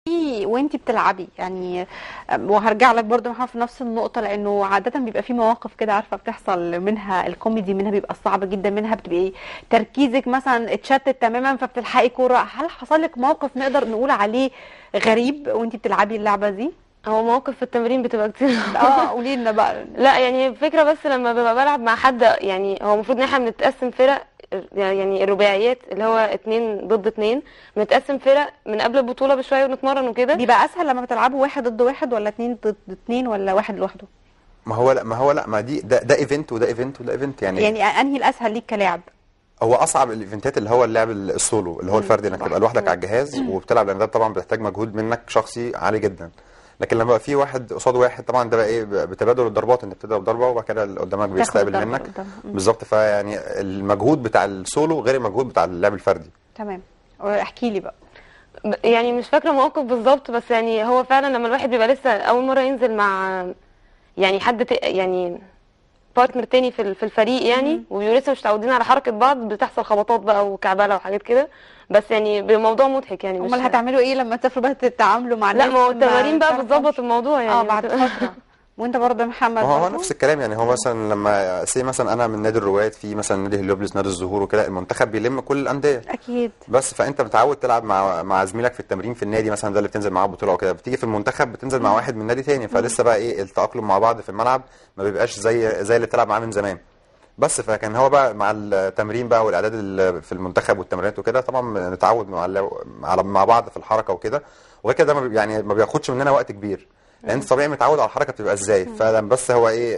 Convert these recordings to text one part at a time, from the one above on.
وانتي بتلعبي يعني، وهرجع لك برضو محمد في نفس النقطة، لانه عادة بيبقى في مواقف كده عارفة بتحصل، منها الكوميدي، منها بيبقى صعب جدا، منها بتبقي تركيزك مثلا اتشتت تماما فبتلحقي كورة. هل حصل لك موقف نقدر نقول عليه غريب وانتي بتلعبي اللعبة دي؟ هو مواقف في التمرين بتبقى كتير. قولي لنا بقى. لا يعني الفكرة بس لما ببقى بلعب مع حد، يعني هو المفروض ان احنا بنتقسم فرق، يعني الرباعيات اللي هو 2 ضد 2، بنتقسم فرق من قبل البطولة بشوية ونتمرن وكده. بيبقى اسهل لما بتلعبوا 1 ضد 1 ولا 2 ضد 2 ولا واحد لوحده؟ ما دي ده ايفنت وده ايفنت وده ايفنت يعني انهي الاسهل ليك كلاعب؟ هو اصعب الايفنتات اللي هو اللعب السولو، اللي هو الفردي، انك تبقى لوحدك على الجهاز وبتلعب، لان ده طبعا بيحتاج مجهود منك شخصي عالي جدا. لكن لما بقى في واحد قصاد واحد، طبعا ده بقى ايه، بتبادل الضربات، انت بتضرب ضربه وبعد كده اللي قدامك بيستقبل منك. بالظبط. فيعني المجهود بتاع السولو غير المجهود بتاع اللعب الفردي. تمام. احكي لي بقى. يعني مش فاكرة موقف بالظبط، بس يعني هو فعلا لما الواحد بيبقى لسه اول مرة ينزل مع يعني يعني بارتنر تاني في الفريق، يعني وبيبقوا لسه مش متعودين على حركة بعض، بتحصل خبطات بقى وكعبلة وحاجات كده، بس يعني بموضوع مضحك يعني. امال هتعملوا ايه لما تسافروا بقى تتعاملوا مع الناس؟ لا، ما هو التمارين بقى بتظبط الموضوع يعني. بعد فترة. وانت برضه يا محمد؟ هو نفس الكلام يعني. هو مثلا لما مثلا انا من نادي الرواد، في مثلا نادي هليوبلس، نادي الزهور وكده، المنتخب بيلم كل الانديه اكيد. بس فانت متعود تلعب مع زميلك في التمرين في النادي مثلا، ده اللي بتنزل معاه بطوله وكده، بتيجي في المنتخب بتنزل مع واحد من نادي تاني، فلسه بقى ايه التاقلم مع بعض في الملعب ما بيبقاش زي اللي بتلعب معاه من زمان. بس فكان هو بقى مع التمرين بقى والاعداد في المنتخب والتمرينات وكده، طبعا نتعود مع بعض في الحركه وكده، وغير كده يعني ما بياخدش مننا وقت كبير، لان انت طبيعي متعود على الحركه بتبقى ازاي. بس هو ايه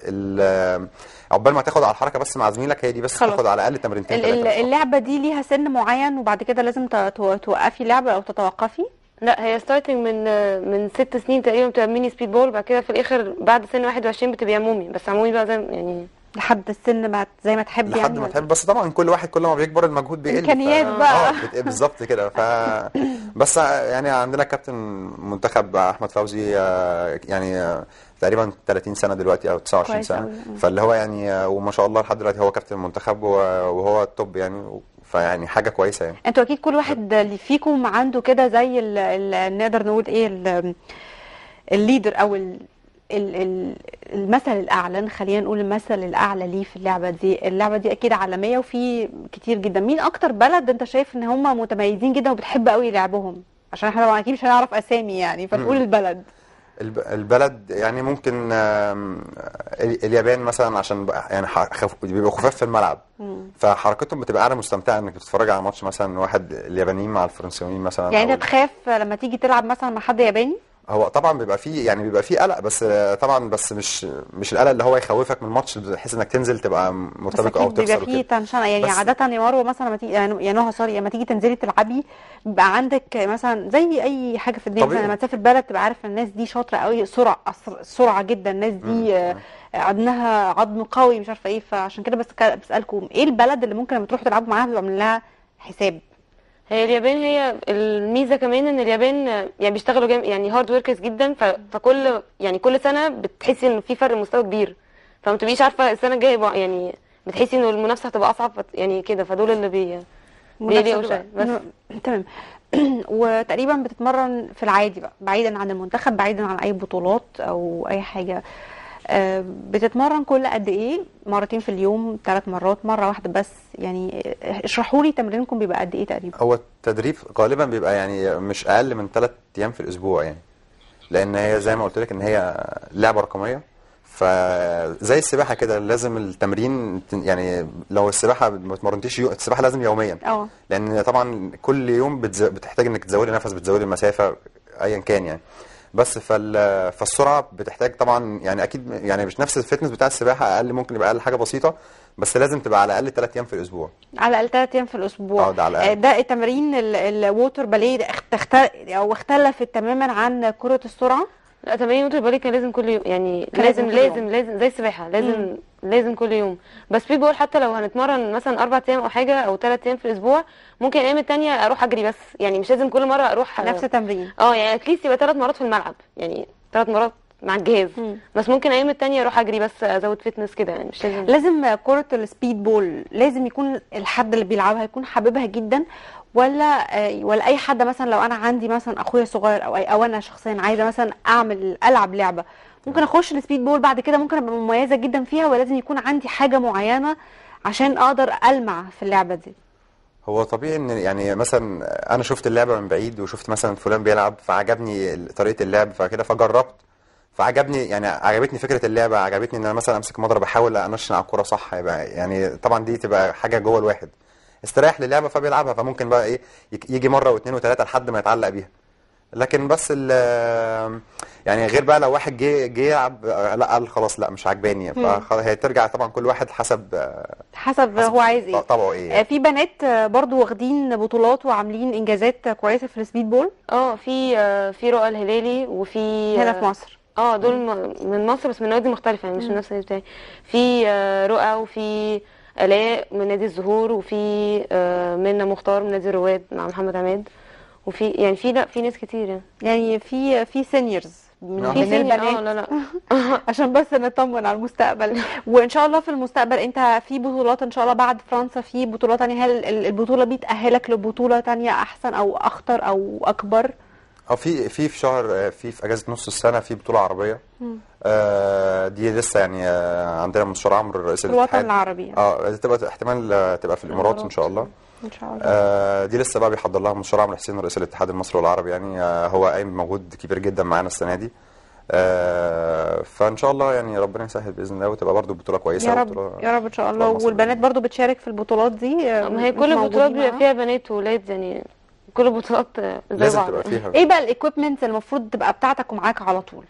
عقبال ما تاخد على الحركه بس مع زميلك، هي دي بس تاخد على الاقل تمرينتين ثلاثه. اللعبه دي ليها سن معين وبعد كده لازم توقفي لعبه او تتوقفي؟ لا، هي ستارتنج من 6 سنين تقريبا بتبقى ميني سبيد بول، بعد كده في الاخر بعد سن 21 بتبقى عمومي، بس عمومي بقى زي يعني لحد السن ما زي ما تحب يعني. لحد ما تحب، بس طبعا كل واحد كل ما بيكبر المجهود بيقل، امكانيات بقى. بالظبط كده. بس يعني عندنا كابتن منتخب احمد فوزي، يعني تقريبا 30 سنه دلوقتي او 29 سنه، فاللي هو يعني وما شاء الله لحد دلوقتي هو كابتن المنتخب وهو التوب يعني، فيعني حاجه كويسه يعني. انتوا اكيد كل واحد اللي فيكم عنده كده زي نقدر نقول ايه الليدر او المثل الاعلى، خلينا نقول المثل الاعلى ليه في اللعبه دي. اللعبه دي اكيد عالميه وفي كتير جدا. مين اكتر بلد انت شايف ان هم متميزين جدا وبتحب قوي لعبهم؟ عشان احنا طبعا اكيد مش هنعرف اسامي يعني، فنقول البلد. البلد يعني ممكن اليابان مثلا، عشان يعني بيبقوا خفاف في الملعب، فحركتهم بتبقى قاعده مستمتعه انك بتتفرج على ماتش مثلا واحد اليابانيين مع الفرنسيين مثلا. يعني انت تخاف لما تيجي تلعب مثلا مع حد ياباني؟ هو طبعا بيبقى فيه قلق، بس طبعا بس مش القلق اللي هو يخوفك من الماتش بحيث انك تنزل تبقى مرتبك او تخسر بيبقى فيه تنشن يعني. عاده يا مروه مثلا لما تيجي يا نهى سوري، لما تيجي تنزلي تلعبي بيبقى عندك مثلا زي اي حاجه في الدنيا، مثلا لما تسافر بلد تبقى عارف الناس دي شاطره قوي، سرعه جدا، الناس دي عندها عظم قوي مش عارفه ايه. فعشان كده بسالكم ايه البلد اللي ممكن لما تروحوا تلعبوا معاها بيبقى عاملين لها حساب؟ هي اليابان. هي الميزه كمان ان اليابان يعني بيشتغلوا يعني هارد وركرز جدا، فكل يعني كل سنه بتحسي انه في فرق مستوى كبير، فما تبقيش عارفه السنه الجايه يعني بتحسي انه المنافسه هتبقى اصعب يعني كده، فدول اللي بيلاقوا شويه بس. تمام. وتقريبا بتتمرن في العادي بقى بعيدا عن المنتخب، بعيدا عن اي بطولات او اي حاجه، بتتمرن كل قد ايه؟ مرتين في اليوم، 3 مرات، مره واحده بس؟ يعني اشرحوا لي تمرينكم بيبقى قد ايه تقريبا؟ هو التدريب غالبا بيبقى يعني مش اقل من 3 ايام في الاسبوع يعني، لان هي زي ما قلت لك ان هي لعبه رقميه، فزي السباحه كده لازم التمرين يعني لو السباحه ما اتمرنتيش السباحه لازم يوميا، لان طبعا كل يوم بتحتاج انك تزودي نفس، بتزودي المسافه ايا كان يعني. بس فالسرعه بتحتاج طبعا يعني اكيد يعني مش نفس الفتنس بتاع السباحه، اقل ممكن يبقى اقل حاجه بسيطه، بس لازم تبقى على الاقل 3 ايام في الاسبوع. على الاقل 3 ايام في الاسبوع. ده على الأقل. ده التمرين الووتر باليه اختلفت تماما عن كره السرعه؟ لا، تمارين ووتر باليه كان لازم كل يوم يعني، لازم زي السباحه لازم كل يوم. بس في بقول حتى لو هنتمرن مثلا 4 ايام او حاجه او 3 ايام في الاسبوع، ممكن الايام التانيه اروح اجري بس، يعني مش لازم كل مره اروح نفس التمرين. يعني اتليست يبقى 3 مرات في الملعب، يعني 3 مرات مع الجهاز. بس ممكن الايام التانيه اروح اجري بس، ازود فتنس كده يعني، مش لازم. لازم كره السبيد بول لازم يكون الحد اللي بيلعبها يكون حاببها جدا، ولا اي حد مثلا لو انا عندي مثلا اخويا صغير او انا شخصيا عايزه مثلا العب لعبه ممكن اخش السبيد بول بعد كده ممكن ابقى مميزه جدا فيها، ولازم يكون عندي حاجه معينه عشان اقدر المع في اللعبه دي؟ هو طبيعي ان يعني مثلا انا شفت اللعبه من بعيد وشفت مثلا فلان بيلعب فعجبني طريقه اللعب فكده فجربت فعجبني، يعني عجبتني فكره اللعبه، عجبتني ان انا مثلا امسك مضرب احاول انشن على الكوره صح، يبقى يعني طبعا دي تبقى حاجه جوه الواحد استريح للعبه فبيلعبها، فممكن بقى ايه يجي مره واثنين وثلاثه لحد ما يتعلق بيها. لكن بس يعني غير بقى لو واحد جه يلعب لا قال خلاص لا مش عجباني، فخلاص هي ترجع طبعا كل واحد حسب هو عايز ايه. طبعه ايه يعني. في بنات برضو واخدين بطولات وعاملين انجازات كويسه في السبيد بول. في رؤى الهلالي، وفي هنا في مصر. دول من مصر بس من نوادي مختلفه يعني مش من نفس النادي بتاعي. في رؤى، وفي آلاء من نادي الزهور، وفي منى مختار من نادي الرواد مع محمد عماد، وفي يعني في ناس كتير يعني في سينيورز من في البنات. لا عشان بس نطمن على المستقبل. وان شاء الله في المستقبل انت في بطولات ان شاء الله بعد فرنسا، في بطولات تانية، هل البطوله دي تأهلك لبطوله تانية احسن او اخطر او اكبر؟ في شهر في اجازه نص السنه في بطوله عربيه دي لسه يعني عندنا مستشار عمرو رئيس الاتحاد الوطن العربي دي تبقى احتمال تبقى في الامارات ان شاء الله. ان شاء الله دي لسه بقى بيحضر لها مستشار عمرو حسين رئيس الاتحاد المصري والعربي، يعني هو قايم بمجهود كبير جدا معانا السنه دي. فان شاء الله يعني ربنا يسهل باذن الله وتبقى برضو بطوله كويسه. يا رب يا رب ان شاء الله. والبنات برضو بتشارك في البطولات دي؟ ما هي كل البطولات بيبقى فيها بنات وولاد، يعني كل البطولات زي لازم بعض. تبقى فيها. ايه بقى الايكويبمنت المفروض تبقى بتاعتك ومعاك على طول؟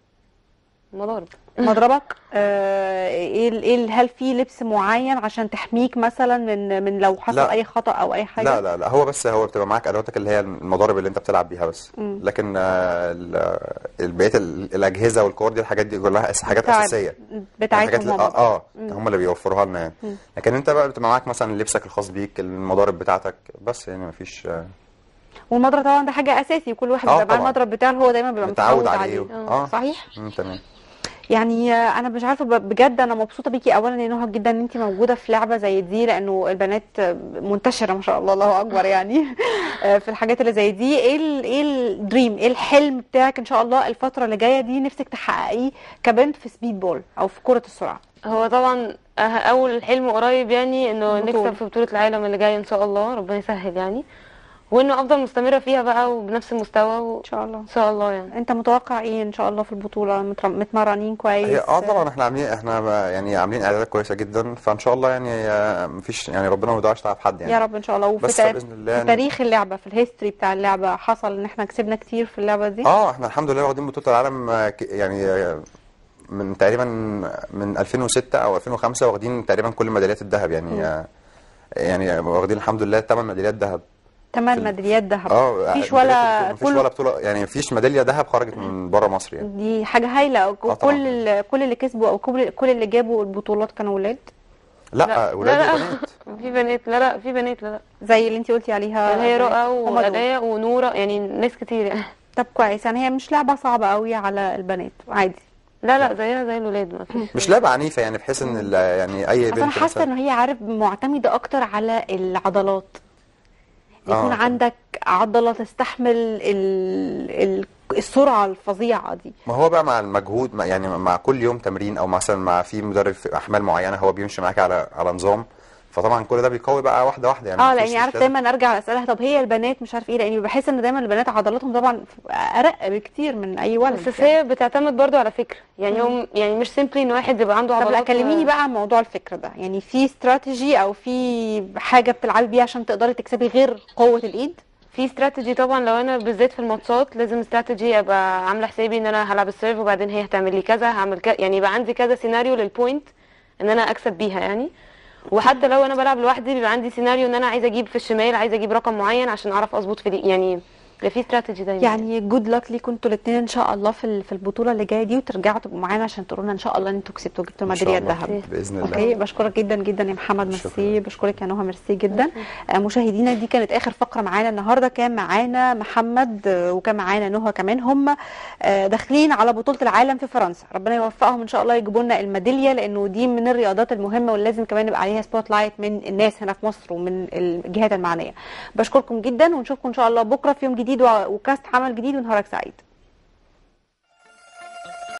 مضربك هل في لبس معين عشان تحميك مثلا من لو حصل لا. اي خطأ او اي حاجه؟ لا هو بتبقى معاك ادواتك اللي هي المضارب اللي انت بتلعب بيها بس. لكن بقيه الاجهزه والكور دي الحاجات دي كلها حاجات اساسيه بتاعتهم هم اللي بيوفروها لنا يعني. لكن انت بقى بتبقى معاك مثلا لبسك الخاص بيك، المضارب بتاعتك بس، يعني مفيش. والمضرب طبعا ده حاجه اساسي، كل واحد بيبقى معاه المضرب بتاعه هو دايما بيبقى متعود عليه. صحيح. تمام. يعني انا مش عارفه بجد انا مبسوطه بيكي اولا يا نهى جدا ان انت موجوده في لعبه زي دي، لانه البنات منتشره ما شاء الله الله اكبر يعني في الحاجات اللي زي دي. ايه الدريم، ايه الحلم بتاعك ان شاء الله الفتره اللي جايه دي نفسك تحققيه كبنت في سبيد بول او في كره السرعه؟ هو طبعا اول حلم قريب يعني انه نكسب في بطوله العالم اللي جايه ان شاء الله، ربنا يسهل يعني، وانه افضل مستمره فيها بقى وبنفس المستوى ان شاء الله. ان شاء الله. يعني انت متوقع ايه ان شاء الله في البطوله؟ متمرنين كويس؟ طبعا احنا يعني عاملين اعدادات كويسه جدا، فان شاء الله يعني مفيش يعني ربنا ما يضيعش تعب حد يعني. يا رب ان شاء الله. وفي تاريخ اللعبه، في الهيستوري بتاع اللعبه، حصل ان احنا كسبنا كتير في اللعبه دي؟ احنا الحمد لله واخدين بطوله العالم يعني من تقريبا من 2006 او 2005 واخدين تقريبا كل ميداليات الذهب يعني. يعني واخدين الحمد لله 8 ميداليات ذهب. 8 ميداليات ذهب. مفيش ولا بطوله يعني مفيش ميداليه ذهب خرجت من بره مصر يعني. دي حاجه هايله. كل اللي كسبوا او كل اللي جابوا البطولات كانوا ولاد؟ لا ولاد وبنات. في بنات. لا في بنات. لا زي اللي انت قلتي عليها اللي هي رؤى وآلاء ونوره، يعني ناس كتير يعني. طب كويس. يعني هي مش لعبه صعبه قوي على البنات، عادي؟ لا زيها زي الولاد، ما فيش. مش لعبه عنيفه يعني بحيث ان يعني اي بنت انا حاسه ان هي معتمده اكتر على العضلات، يكون عندك عضله تستحمل السرعه الفظيعه دي. ما هو بقى مع المجهود يعني مع كل يوم تمرين او مثلا مع في مدرب في احمال معينه هو بيمشي معاك على نظام، فطبعا كل ده بيقوي بقى واحده واحده يعني. لاني عارف دايما ارجع اسالها طب هي البنات مش عارف ايه، لاني بحس ان دايما البنات عضلاتهم طبعا ارق بكتير من اي ولد. بس هي بتعتمد برضو على فكره يعني هم يعني مش سيمبلي ان واحد يبقى عنده عضلات. طب كلميني بقى عن موضوع الفكره ده، يعني في استراتيجي او في حاجه بتلعبي بيها عشان تقدري تكسبي غير قوه الايد؟ في استراتيجي طبعا. لو انا بالذات في الماتشات لازم استراتيجي ابقى عامله حسابي ان انا هلعب السيرف وبعدين هي هتعمل لي كذا، هعمل كذا، يعني يبقى عندي كذا سيناريو للبوينت ان انا اكسب بيها يعني. وحتى لو انا بلعب لوحدي بيبقى عندي سيناريو ان انا عايزه اجيب في الشمال، عايزه اجيب رقم معين عشان اعرف اظبط في دي يعني. يبقى في استراتيجي دايما. يعني جود لك ليكم انتوا الاثنين ان شاء الله في البطوله اللي جايه دي، وترجعوا تبقوا معانا عشان تقولوا لنا ان شاء الله ان انتوا كسبتوا جبتوا إن شاء الميداليه الله. الذهب. باذن الله. اوكي، بشكرك جدا جدا يا محمد، ميرسي. بشكرك يا نهى، ميرسي جدا. مشاهدينا دي كانت اخر فقره معانا النهارده. كان معانا محمد وكان معانا نهى كمان، هم داخلين على بطوله العالم في فرنسا. ربنا يوفقهم ان شاء الله يجيبوا لنا الميداليه، لانه دي من الرياضات المهمه واللي لازم كمان يبقى عليها سبوت لايت من الناس هنا في مصر ومن الجهات المعنيه. بشكركم جدا ونشوفكم ان شاء الله بكره في يوم جديد وكاست عمل جديد ونهارك سعيد.